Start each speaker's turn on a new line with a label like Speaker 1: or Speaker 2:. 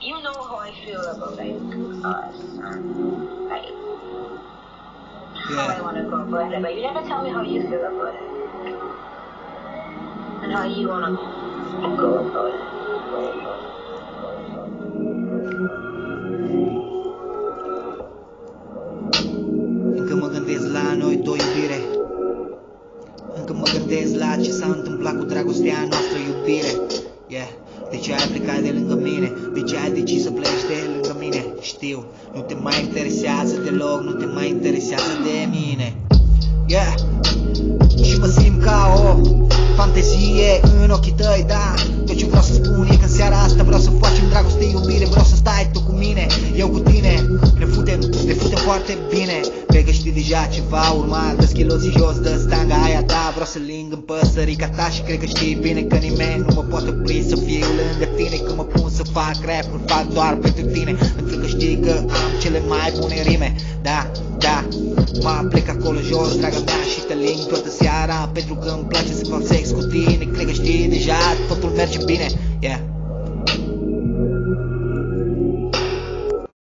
Speaker 1: You know how I feel about like us and like how I wanna go about it, but you never tell me how you feel about it and how you wanna go about it.
Speaker 2: Încă mă gândesc la noi doi, iubire. Încă mă gândesc la ce s-a întâmplat cu dragostea noastră, iubire. Yeah. De ce ai plecat de lângă mine? De ce ai decis să pleci de lângă mine? Știu, nu te mai interesează deloc, nu te mai interesează de mine. Yeah. Și mă simt ca o fantezie în ochii tăi, da. Tot ce vreau să spun e că în seara asta vreau să facem dragoste, iubire. Vreau să stai tu cu mine, eu cu tine. Ne futem foarte bine. Cred că știi deja ce va urma. Dă schiloții jos, dă stanga aia ta. Vreau să ling în păsărica ta. Și cred că știi bine că nimeni nu mă poate opri să fiu lângă tine. Când mă pun să fac rap, îl fac doar pentru tine. Pentru că știi că am cele mai bune rime. Da, mă plec acolo jos, draga mea, și te ling toată seara. Pentru că îmi place să fac sex cu tine. Cred că știi deja, totul merge bine. Yeah.